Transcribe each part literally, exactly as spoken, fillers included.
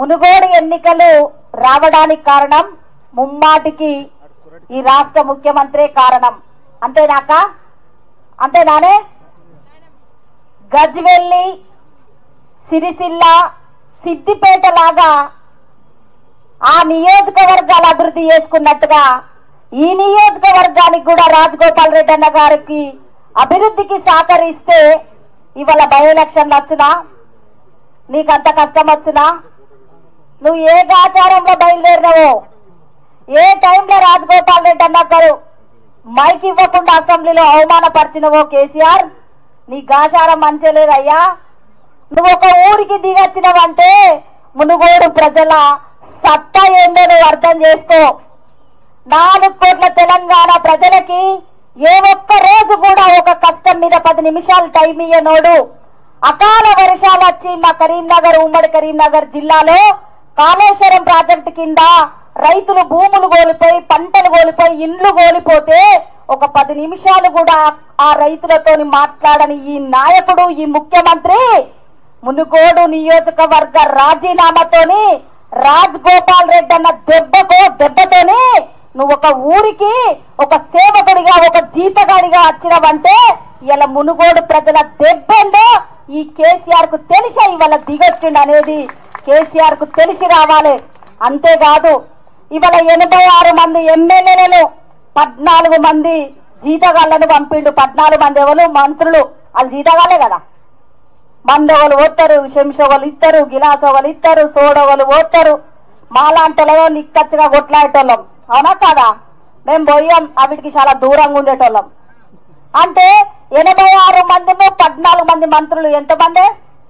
మునుగోడు ఎన్నికలు రావడానికి కారణం ముమ్మాటికి ఈ రాష్ట్ర ముఖ్యమంత్రి కారణం. అంతేనాక అంతేనానే? గజ్వెల్లి, సిరిసిల్ల, సిద్దిపేట లాగా ఆ నియోజకవర్గాల అభివృద్ధి చేసుకున్నట్టుగా ఈ నియోజకవర్గానికి కూడా రాజగోపాల్ రెడ్డి అన్న గారికి అభివృద్ధికి సహకరిస్తే ఇవాళ బై ఎలక్షన్లు వచ్చునా? నీకంత కష్టం వచ్చునా? నువ్వు ఏ ఆచారంలో బయలుదేరినావో, ఏ టైంలో రాజగోపాల్ రెడ్డి అన్న గారు మైక్ ఇవ్వకుండా అసెంబ్లీలో అవమానపరిచినవో కేసీఆర్, నీ గాచారం మంచలేదయ్యా. నువ్వు ఒక ఊరికి దిగొచ్చినవంటే మునుగోడు ప్రజల సత్తా ఏందో నువ్వు అర్థం చేసుకో. నాలుగు కోట్ల తెలంగాణ ప్రజలకి ఏ ఒక్క రోజు కూడా ఒక కష్టం మీద పది నిమిషాలు టైం ఇయ్యనోడు. అకాల వర్షాలు వచ్చి మా కరీంనగర్, ఉమ్మడి కరీంనగర్ జిల్లాలో కాళేశ్వరం ప్రాజెక్టు కింద రైతులు భూములు కోల్పోయి, పంటలు కోల్పోయి, ఇండ్లు కోల్పోతే ఒక పది నిమిషాలు కూడా ఆ రైతులతోని మాట్లాడని ఈ నాయకుడు, ఈ ముఖ్యమంత్రి మునుగోడు నియోజకవర్గ రాజీనామాతోని రాజగోపాల్ రెడ్డి అన్న దెబ్బకో దెబ్బతోని నువ్వు ఒక ఊరికి ఒక సేవకుడిగా, ఒక జీతగాడిగా వచ్చినవంటే ఇలా మునుగోడు ప్రజల దెబ్బేందో ఈ కేసీఆర్ కు తెలిసే ఇవాళ దిగొచ్చిండు అనేది కేసీఆర్ కు తెలిసి రావాలి. అంతేకాదు ఇవాళ ఎనభై ఆరు మంది ఎమ్మెల్యేలను పద్నాలుగు మంది జీతగాళ్లను పంపిండు. పద్నాలుగు మంది ఎవరు? మంత్రులు. వాళ్ళు జీతగాళ్లే కదా. మందొగలు పోతారు, శంషొగలు ఇస్తారు, గిలాసొగలు ఇస్తారు, సోడొగలు పోతారు. మాలాంటలో నిక్కచ్చిగా కొట్లాడేటోళ్ళం, అవునా కాదా? మేము పోయాం అవిటికి చాలా దూరంగా ఉండేటోళ్ళం. అంటే ఎనభై ఆరు మందిలో పద్నాలుగు మంది మంత్రులు ఎంతమంది?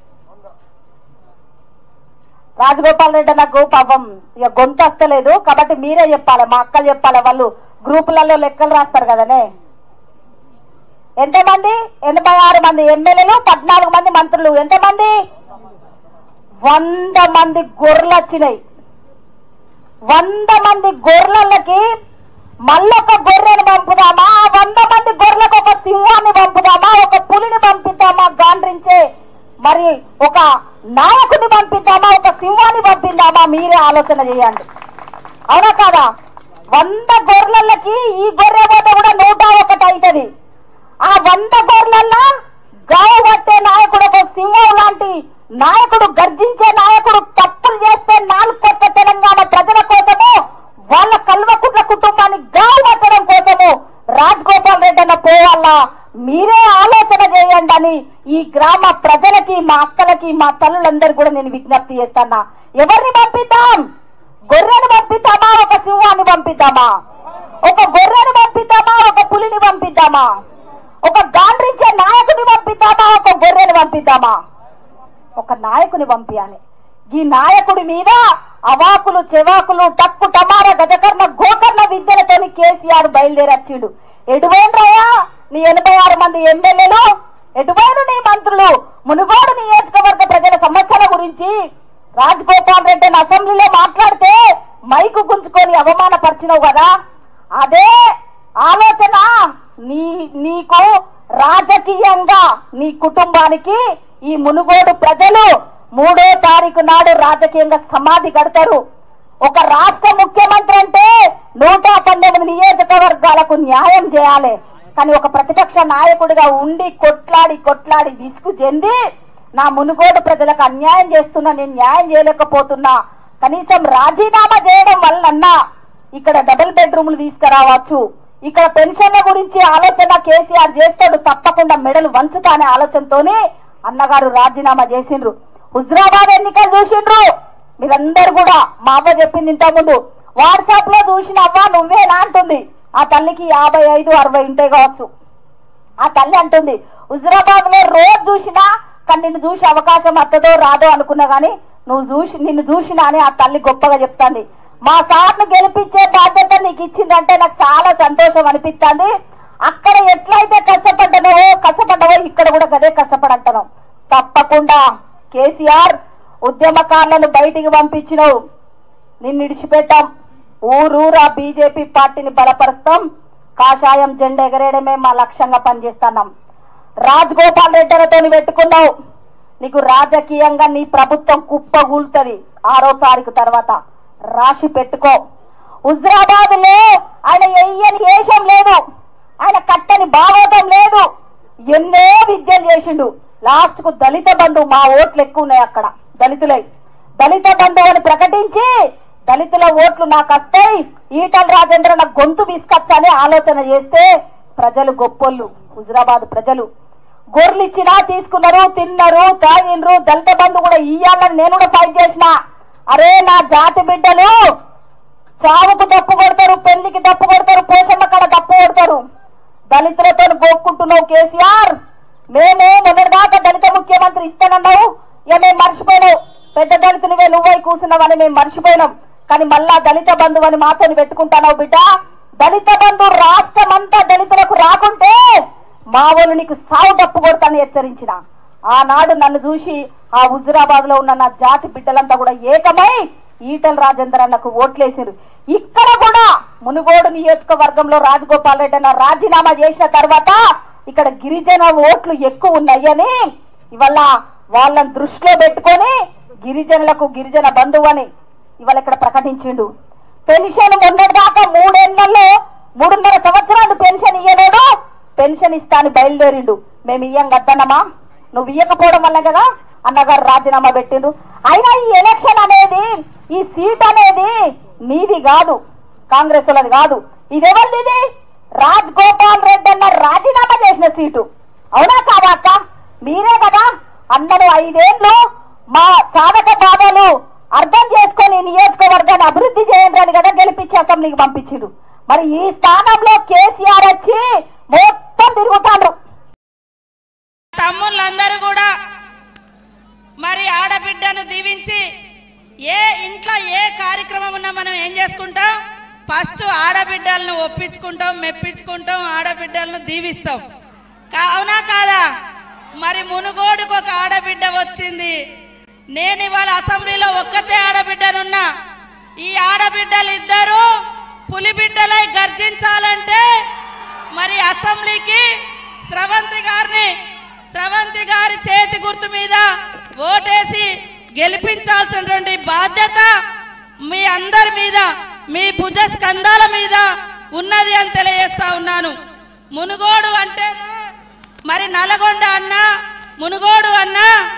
రాజగోపాల్ రెడ్డి నాకు పాపం ఇక గొంతు వస్తలేదు కాబట్టి మీరే చెప్పాలి, మా అక్కలు చెప్పాలి. వాళ్ళు గ్రూపులలో లెక్కలు రాస్తారు కదనే. ఎంతమంది? ఎనభై ఆరు మంది ఎమ్మెల్యేలు, పద్నాలుగు మంది మంత్రులు. ఎంతమంది? వంద మంది గొర్రెలు వచ్చినాయి. వంద మంది గొర్రెలకి మళ్ళొక గొర్రెను పంపుదామా? వంద మంది గొర్రెలకు ఒక సింహాన్ని పంపుదామా? ఒక పులిని పంపిద్దామా? గాండ్రించే మరి ఒక నాయకుడిని పంపిద్దామా? ఒక సింహాన్ని పంపిద్దామా? మీరే ఆలోచన చేయండి, అవునా కాదా? వంద గొర్రెలకి ఈ గొర్రె పోతే కూడా నూట ఒకటి అవుతుంది. ఆ వంద గొర్రెలల్లో గావు పట్టే నాయకుడు, ఒక సింహం లాంటి నాయకుడు, గర్జించే నాయకుడు తప్పులు చేస్తే నాలుగు కోట్ల తెలంగాణ ప్రజల కోసము, వాళ్ళ కల్వకుట్ల కుటుంబాన్ని గావు పట్టడం కోసము రాజగోపాల్ రెడ్డి అన్న పోవాలా? మీరే ఆలోచన చేయండి అని ఈ గ్రామ ప్రజలకి, మా అక్కలకి, మా తల్లులందరూ కూడా నేను విజ్ఞప్తి చేస్తానా. ఎవరిని పంపిద్దాం? గొర్రెని పంపిద్దామా? ఒక సింహాన్ని పంపిద్దామా? ఒక గొర్రెని పంపిద్దామా? ఒక పులిని పంపిద్దామా? ఒక గాండ్రించే నాయకుని పంపిద్దామా? ఒక గొర్రెని పంపిద్దామా? ఒక నాయకుని పంపించాలి. ఈ నాయకుడి మీద అవాకులు, చెవాకులు, టక్కు టమార, గజకర్ణ, గోకర్ణ విద్యలతోని కేసీఆర్ బయలుదేరచ్చిండు. ఎటువైనరయ్యా నీ ఎనభై ఆరు మంది ఎమ్మెల్యేలు? ఎటువైన నీ మంత్రులు? మునుగోడు నియోజకవర్గ ప్రజల సమస్యల గురించి రాజగోపాల్ రెడ్డి అసెంబ్లీలో మాట్లాడితే మైకు గుంజుకొని అవమానపరిచినావు కదా. అదే ఆలోచన నీ నీకు రాజకీయంగా నీ కుటుంబానికి ఈ మునుగోడు ప్రజలు మూడో తారీఖు నాడు రాజకీయంగా సమాధి కడతారు. ఒక రాష్ట్ర ముఖ్యమంత్రి అంటే నూట పంతొమ్మిది నియోజకవర్గాలకు న్యాయం చేయాలి. కానీ ఒక ప్రతిపక్ష నాయకుడిగా ఉండి కొట్లాడి కొట్లాడి విసుగు చెంది నా మునుగోడు ప్రజలకు అన్యాయం చేస్తున్నా, నేను న్యాయం చేయలేకపోతున్నా, కనీసం రాజీనామా చేయడం వల్లన్నా ఇక్కడ డబుల్ బెడ్రూమ్లు తీసుకురావచ్చు, ఇక్కడ పెన్షన్ల గురించి ఆలోచన కేసీఆర్ చేస్తాడు, తప్పకుండా మెడలు వంచుతా అనే ఆలోచనతోనే అన్నగారు రాజీనామా చేసిండ్రు. హుజరాబాద్ ఎన్నికలు చూసిండ్రు మీరందరూ కూడా. మా అవ్వ చెప్పింది ఇంతకుముందు, వాట్సాప్ లో చూసిన అవ్వ నువ్వేనా అంటుంది. ఆ తల్లికి యాభై ఐదు అరవై ఇంటే కావచ్చు. ఆ తల్లి అంటుంది హుజరాబాద్ లో రోజు చూసినా, కానీ నిన్ను చూసే అవకాశం వస్తుందో రాదో అనుకున్నా గానీ నువ్వు చూసి నిన్ను చూసినా అని ఆ తల్లి గొప్పగా చెప్తాంది. మా సార్ను గెలిపించే బాధ్యత నీకు ఇచ్చిందంటే నాకు చాలా సంతోషం అనిపిస్తుంది. అక్కడ ఎట్లయితే కష్టపడ్డావో కష్టపడ్డావో ఇక్కడ కూడా గదే కష్టపడంటాను. తప్పకుండా కేసీఆర్ ఉద్యమకారులను బయటికి పంపించినావు, నిన్ను విడిచిపెట్టాం. ఊరూరా బీజేపీ పార్టీని బలపరుస్తాం, కాషాయం జెండా ఎగరేయడమే మా లక్ష్యంగా పనిచేస్తున్నాం. రాజగోపాల్ రెడ్డిలతో పెట్టుకున్నావు, నీకు రాజకీయంగా నీ ప్రభుత్వం కుప్పగూలుతుంది ఆరో తారీఖు తర్వాత రాసి పెట్టుకో. హుజరాబాద్ లో ఆయన ఎయ్యని వేషం లేదు, ఆయన కట్టని భాగోతం లేదు, ఎన్నో విద్యలు చేసిండు. లాస్ట్ కు దళిత బంధు, మా ఓట్లు ఎక్కువ ఉన్నాయి అక్కడ దళితులై, దళిత బంధు అని ప్రకటించి దళితుల ఓట్లు నాకు వస్తాయి, ఈటల రాజేంద్ర నాకు గొంతు తీసుకొచ్చని ఆలోచన చేస్తే ప్రజలు గొప్పోళ్ళు. హుజరాబాద్ ప్రజలు గొర్రెలు ఇచ్చినా తీసుకున్నారు, తిన్నారు, తాగినరు. దళిత బంధు కూడా ఇయ్యాలని నేను కూడా ఫైట్ చేసిన. అరే నా జాతి బిడ్డలు చావుకు తప్పు కొడతారు, పెళ్లికి తప్పు కొడతారు, పోషమ్మ కాడ తప్పు కొడతారు. దళితులతో గోక్కుంటున్నావు కేసీఆర్. మేము మొదటిదాకా దళిత ముఖ్యమంత్రి ఇస్తానన్నావు, ఇక మేము మర్చిపోయినావు. పెద్ద దళితునివే నువ్వై కూర్చున్నావని మేము మర్చిపోయినాం. కానీ మళ్ళా దళిత బంధువు అని మాతో పెట్టుకుంటావు బిడ్డ. దళిత బంధు రాష్ట్రం అంతా దళితులకు రాకుంటే మా వాళ్ళు నీకు సావు తప్పు కొడతాను హెచ్చరించిన. ఆనాడు నన్ను చూసి ఆ హుజురాబాద్ లో ఉన్న నా జాతి బిడ్డలంతా కూడా ఏకమై ఈటల రాజేందర్ అన్నకు ఓట్లేసారు. ఇక్కడ కూడా మునుగోడు నియోజకవర్గంలో రాజగోపాల్ రెడ్డి అన్న రాజీనామా చేసిన తర్వాత ఇక్కడ గిరిజన ఓట్లు ఎక్కువ ఉన్నాయని ఇవాళ వాళ్ళని దృష్టిలో పెట్టుకొని గిరిజనులకు గిరిజన బంధువు అని ఇవాళ ఇక్కడ ప్రకటించిండు. పెన్షన్ మొన్నటి దాకా మూడేళ్లలో మూడున్నర సంవత్సరాలు పెన్షన్ ఇయ్యలేడు, పెన్షన్ ఇస్తా అని బయలుదేరిండు. మేము ఇయ్యం కద్దన్నమా, నువ్వు ఇయ్యకపోవడం వల్ల కదా అన్నగారు రాజీనామా పెట్టిండు. అయినా ఈ ఎలక్షన్ అనేది, ఈ సీట్ అనేది నీది కాదు, కాంగ్రెస్ వాళ్ళది కాదు. ఇదెవరిది? ఇది రాజగోపాల్ రెడ్డి అన్న రాజీనామా చేసిన సీటు. అవునా కాదా అక్క? మీరే కదా అన్నను ఐదేళ్లు మా సాధక బాధలు అర్థం చేసుకొని నియోజకవర్గాన్ని అభివృద్ధి చేయండి అని కదా గెలిపించి అసెంబ్లీకి పంపించిండు. మరి ఈ స్థానంలో కేసీఆర్ వచ్చి మొత్తం తిరుగుతాడు. తమ్ముళ్ళందరూ కూడా మరి ఆడబిడ్డను దీవించి ఏ ఇంట్లో ఏ కార్యక్రమం ఉన్నా మనం ఏం చేసుకుంటాం? ఫస్ట్ ఆడబిడ్డలను ఒప్పించుకుంటాం, మెప్పించుకుంటాం, ఆడబిడ్డలను దీవిస్తాం. అవునా కాదా? మరి మునుగోడుకు ఒక ఆడబిడ్డ వచ్చింది. నేను ఇవాళ అసెంబ్లీలో ఒక్కతే ఆడబిడ్డనున్నా. ఈ ఆడబిడ్డలు ఇద్దరు పులిబిడ్డలై గర్జించాలంటే మరి అసెంబ్లీకి స్రవంతి గారిని స్రవంతి గారి చేతి గుర్తు మీద ఓటేసి గెలిపించాల్సినటువంటి బాధ్యత మీ అందరి మీద, మీ భుజ స్కంధాల మీద ఉన్నది అని తెలియజేస్తా ఉన్నాను. మునుగోడు అంటే మరి నల్గొండ అన్న, మునుగోడు అన్న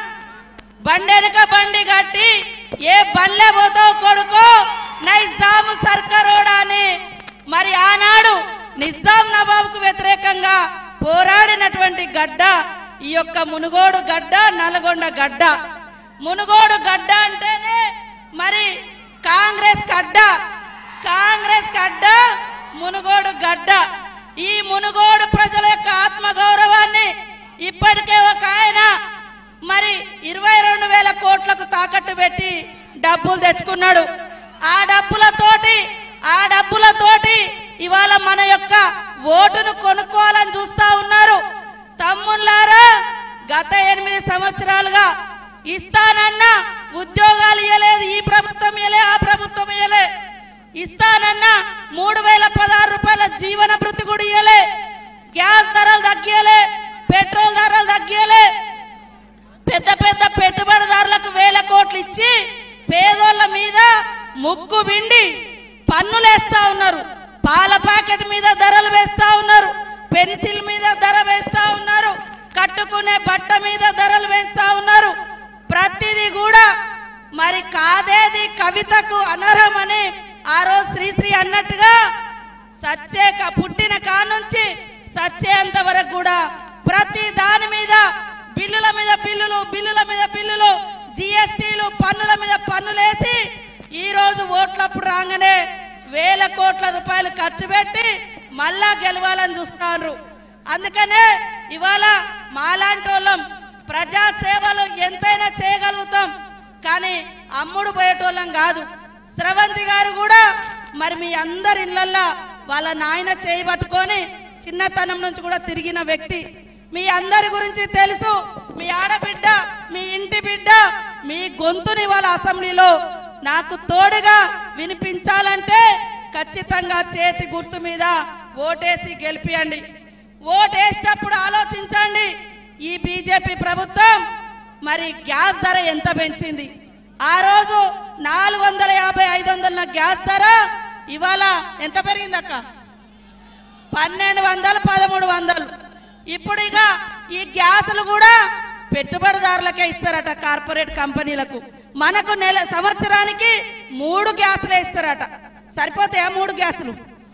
బండెనక బండి కట్టి ఏ బల్లె పోతావు కొడుకో నైజాము సర్కారోడా అని మరి ఆనాడు నిజాం నవాబుకు వ్యతిరేకంగా పోరాడినటువంటి గడ్డ ఈ యొక్క మునుగోడు గడ్డ, నల్గొండ గడ్డ. మునుగోడు గడ్డ అంటేనే మరి కాంగ్రెస్ గడ్డ, కాంగ్రెస్ గడ్డ, మునుగోడు గడ్డ. ఈ మునుగోడు ప్రజల యొక్క ఆత్మగౌరవాన్ని ఇప్పటికే ఒక ఆయన మరి ఇరవై రెండు వేల కోట్లకు తాకట్టు పెట్టి డబ్బులు తెచ్చుకున్నాడు. ఆ డబ్బులతోటి ఆ డబ్బులతోటి ఇవాళ మన యొక్క ఓటును కొనుక్కోవాలని చూస్తా ఉన్నారు. తమ్ముళ్ళారా, గత ఎనిమిది సంవత్సరాలుగా ఇస్తానన్నా ఉద్యోగాలు ఇవ్వలేదు, ఈ ప్రభుత్వం ఇవ్వలే, ఆ ప్రభుత్వం ఇవ్వలే. ఇస్తానన్నా మూడు వేల పదహారు రూపాయల జీవన భృతి కూడా ఇవ్వలే. గ్యాస్ ధరలు తగ్గియలే, పెట్రోల్ ధరలు తగ్గియలే. పెద్ద పెద్ద పెట్టుబడిదారులకు వేల కోట్లు ఇచ్చి పేదోళ్ళ మీద ముగ్గు బిండి పన్నులు వేస్తా ఉన్నారు. పాల ప్యాకెట్ మీద ధరలు వేస్తా ఉన్నారు, పెన్సిల్ మీద ధర వేస్తా ఉన్నారు, కట్టుకునే బట్ట మీద ధరలు వేస్తా ఉన్నారు. ప్రతిదీ కూడా మరి కాదేది కవితకు అనర్హమని ఆ రోజు శ్రీశ్రీ అన్నట్టుగా సచ్చే పుట్టిన కానుంచి సచ్చేంత వరకు కూడా ప్రతి దాని మీద బిల్లుల మీద బిల్లులు, బిల్లుల మీద బిల్లులు, జిఎస్టీలు, పన్నుల మీద పన్నులేసి ఈ రోజు ఓట్లప్పుడు రాగానే వేల కోట్ల రూపాయలు ఖర్చు పెట్టి మళ్ళా గెలవాలని చూస్తారు. అందుకనే ఇవాళ మాలాంటి వాళ్ళం ప్రజా సేవలు ఎంతైనా చేయగలుగుతాం, కానీ అమ్ముడు పోయేటోళ్ళం కాదు. స్రవంతి గారు కూడా మరి మీ అందరి ఇళ్ళల్లో వాళ్ళ నాయన చేయబట్టుకొని చిన్నతనం నుంచి కూడా తిరిగిన వ్యక్తి. మీ అందరి గురించి తెలుసు. మీ ఆడబిడ్డ, మీ ఇంటి బిడ్డ, మీ గొంతుని వాళ్ళ అసెంబ్లీలో నాకు తోడుగా వినిపించాలంటే ఖచ్చితంగా చేతి గుర్తు మీద ఓటేసి గెలిపియండి. ఓటేసేటప్పుడు ఆలోచించండి, ఈ బీజేపీ ప్రభుత్వం మరి గ్యాస్ ధర ఎంత పెంచింది. ఆ రోజు నాలుగు వందల యాభై ఐదు వందల గ్యాస్ ధర ఇవాళ ఎంత పెరిగింది అక్క? పన్నెండు వందలు పదమూడు వందలు. ఇప్పుడు ఇక ఈ గ్యాసులు కూడా పెట్టుబడిదారులకే ఇస్తారట, కార్పొరేట్ కంపెనీలకు. మనకు నెల సంవత్సరానికి మూడు గ్యాసులే ఇస్తారట. సరిపోతాయా మూడు గ్యాసులు?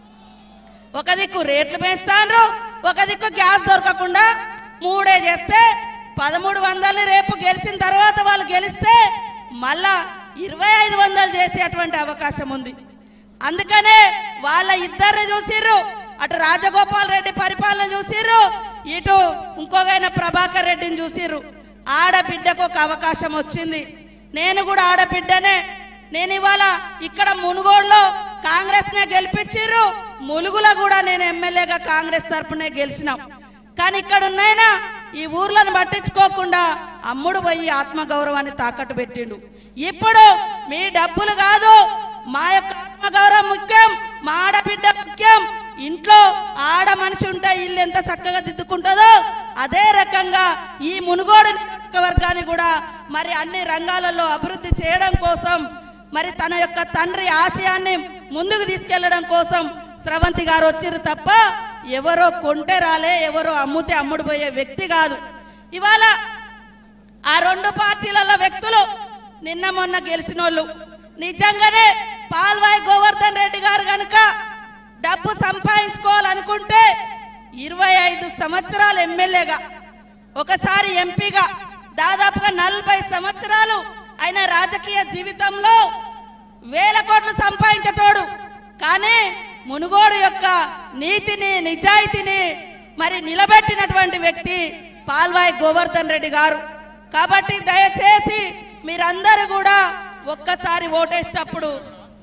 ఒక దిక్కు రేట్లు పెంచుతాండ్రు, ఒక దిక్కు గ్యాస్ దొరకకుండా మూడే చేస్తే పదమూడు వందలు రేపు గెలిచిన తర్వాత వాళ్ళు గెలిస్తే మళ్ళా ఇరవై ఐదు వందలు చేసేటువంటి అవకాశం ఉంది. అందుకనే వాళ్ళ ఇద్దరిని చూసిర్రు, అటు రాజగోపాల్ రెడ్డి పరిపాలన చూసిర్రు, ఇటు ఇంకొకైనా ప్రభాకర్ రెడ్డిని చూసిర్రు. ఆడబిడ్డకు ఒక అవకాశం వచ్చింది. నేను కూడా ఆడబిడ్డనే. నేను ఇవాళ ఇక్కడ మునుగోడులో కాంగ్రెస్నే గెలిపించిర్రు, ములుగులో కూడా నేను ఎమ్మెల్యేగా కాంగ్రెస్ తరఫునే గెలిచినాం. కానీ ఇక్కడ ఉన్నాయినా ఈ ఊర్లను పట్టించుకోకుండా అమ్ముడు పోయి ఆత్మగౌరవాన్ని తాకట్టు పెట్టిండు. ఇప్పుడు మీ డబ్బులు కాదు, మా యొక్క ఆత్మగౌరవం ముఖ్యం, మా ఆడబిడ్డ ముఖ్యం. ఇంట్లో ఆడ మనిషి ఉంటే ఇల్లు ఎంత చక్కగా దిద్దుకుంటుందో అదే రకంగా ఈ మునుగోడు నియోజకవర్గాన్ని కూడా మరి అన్ని రంగాలలో అభివృద్ధి చేయడం కోసం, మరి తన యొక్క తండ్రి ఆశయాన్ని ముందుకు తీసుకెళ్లడం కోసం స్రవంతి గారు వచ్చిర్రు తప్ప ఎవరో కొంటే రాలే, ఎవరో అమ్ముతే అమ్ముడు పోయే వ్యక్తి కాదు. ఇవాళ ఆ రెండు పార్టీలలో వ్యక్తులు నిన్న మొన్న గెలిచిన వాళ్ళు నిజంగానే పాల్వాయి గోవర్ధన్ రెడ్డి గారు కనుక డబ్బు సంపాదించుకోవాలనుకుంటే ఇరవై ఐదు సంవత్సరాలు ఎమ్మెల్యేగా, ఒకసారి ఎంపీగా, దాదాపుగా నలభై సంవత్సరాలు ఆయన రాజకీయ జీవితంలో వేల కోట్లు సంపాదించేటోడు. కానీ మునుగోడు యొక్క నీతిని నిజాయితీని మరి నిలబెట్టినటువంటి వ్యక్తి పాల్వాయి గోవర్ధన్ రెడ్డి గారు. కాబట్టి దయచేసి మీరందరూ కూడా ఒక్కసారి ఓటేసేటప్పుడు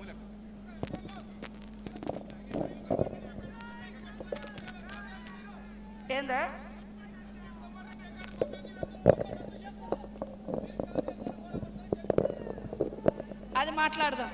ఏందా అది మాట్లాడదాం.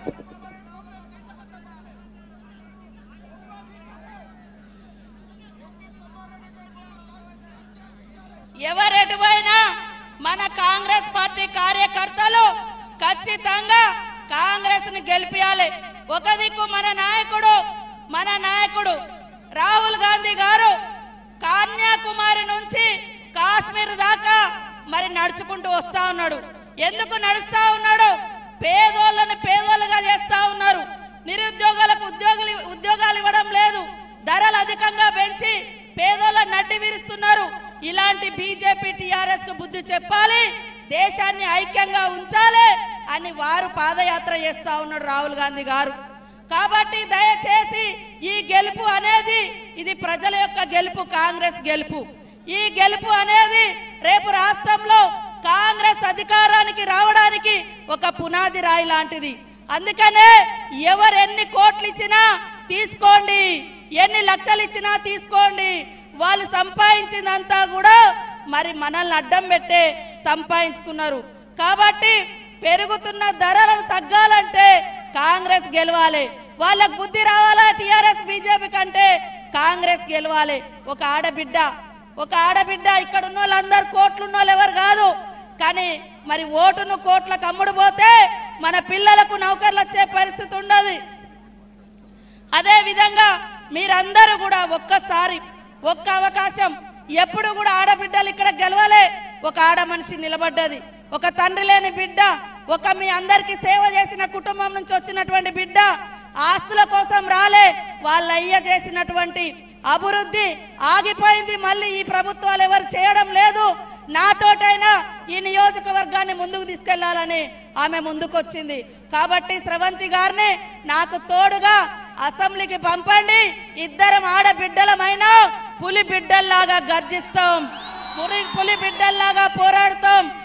ఎవరెటు పోయినా మన కాంగ్రెస్ పార్టీ కార్యకర్తలు ఖచ్చితంగా కాంగ్రెస్ ని గెలిపియాలి. ఒక దిక్కు మన నాయకుడు మన నాయకుడు రాహుల్ గాంధీ గారు కన్యాకుమారి నుంచి కాశ్మీర్ దాకా మరి నడుచుకుంటూ వస్తా ఉన్నాడు. ఎందుకు నడుస్తా ఉన్నాడు? పేదోళ్ళని పేదోళ్ళుగా చేస్తా ఉన్నారు. నిరుద్యోగులకు ఉద్యోగులు ఉద్యోగాలు ఇవ్వడం లేదు, ధరలు అధికంగా పెంచి పేదోళ్ళని నడ్డి విరుస్తున్నారు. ఇలాంటి బీజేపీ టీఆర్ఎస్ కు బుద్ధి చెప్పాలి, దేశాన్ని ఐక్యంగా ఉంచాలి అని వారు పాదయాత్ర చేస్తా ఉన్నాడు రాహుల్ గాంధీ గారు. కాబట్టి దయచేసి ఈ గెలుపు అనేది ఇది ప్రజల యొక్క గెలుపు, కాంగ్రెస్ గెలుపు. ఈ గెలుపు అనేది రేపు రాష్ట్రంలో కాంగ్రెస్ అధికారానికి రావడానికి ఒక పునాది రాయి లాంటిది. అందుకనే ఎవరు ఎన్ని కోట్లు ఇచ్చినా తీసుకోండి, ఎన్ని లక్షలు ఇచ్చినా తీసుకోండి, వాళ్ళు సంపాదించిందంతా కూడా మరి మనల్ని అడ్డం పెట్టే సంపాదించుకున్నారు. కాబట్టి పెరుగుతున్న ధరలను తగ్గాలంటే కాంగ్రెస్ గెలవాలి. వాళ్ళకు బుద్ధి రావాలా టీఆర్ఎస్ బీజేపీ కంటే కాంగ్రెస్ గెలవాలి. ఒక ఆడబిడ్డ ఒక ఆడబిడ్డ ఇక్కడ ఉన్న వాళ్ళందరూ కోట్లున్న వాళ్ళు ఎవరు కాదు. కానీ మరి ఓటును కోట్లకు అమ్ముడు పోతే మన పిల్లలకు నౌకర్లు వచ్చే పరిస్థితి ఉండదు. అదే విధంగా మీరందరూ కూడా ఒక్కసారి ఒక్క అవకాశం, ఎప్పుడు కూడా ఆడబిడ్డలు ఇక్కడ గెలవాలి. ఒక ఆడ మనిషి నిలబడ్డది, ఒక తండ్రి లేని బిడ్డ, ఒక మీ అందరికి సేవ చేసిన కుటుంబం నుంచి వచ్చినటువంటి బిడ్డ ఆస్తుల కోసం రాలే. వాళ్ళ అయ్య చేసినటువంటి అభివృద్ధి ఆగిపోయింది, మళ్ళీ ఈ ప్రభుత్వాలు ఎవరు చేయడం లేదు. నాతోటైనా ఈ నియోజకవర్గాన్ని ముందుకు తీసుకెళ్లాలని ఆమె ముందుకొచ్చింది. కాబట్టి స్రవంతి గారిని నాకు తోడుగా అసెంబ్లీకి పంపండి. ఇద్దరం ఆడబిడ్డలమైనా పులి బిడ్డల్లాగా గర్జిస్తాం, పులి పులి బిడ్డల్లాగా పోరాడుతాం.